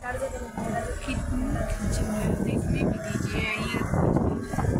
कितनी खिंची हुई है, देखने भी दीजिए ये।